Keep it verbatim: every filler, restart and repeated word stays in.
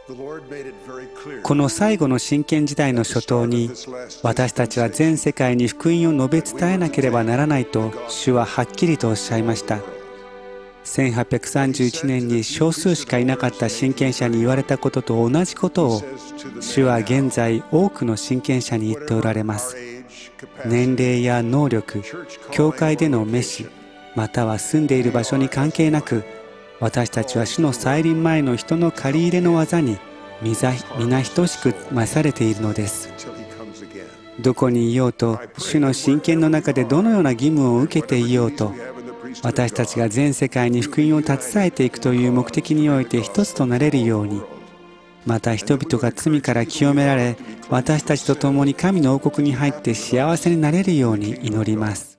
この最後の真剣時代の初頭に、私たちは全世界に福音を述べ伝えなければならないと主ははっきりとおっしゃいました。せんはっぴゃくさんじゅういちねんに少数しかいなかった親権者に言われたことと同じことを、主は現在多くの親権者に言っておられます。年齢や能力、教会での召し、または住んでいる場所に関係なく、私たちは主の再臨前の人の借り入れの技に皆等しく増されているのです。どこにいようと、主の親権の中でどのような義務を受けていようと、私たちが全世界に福音を携えていくという目的において一つとなれるように、また人々が罪から清められ、私たちと共に神の王国に入って幸せになれるように祈ります。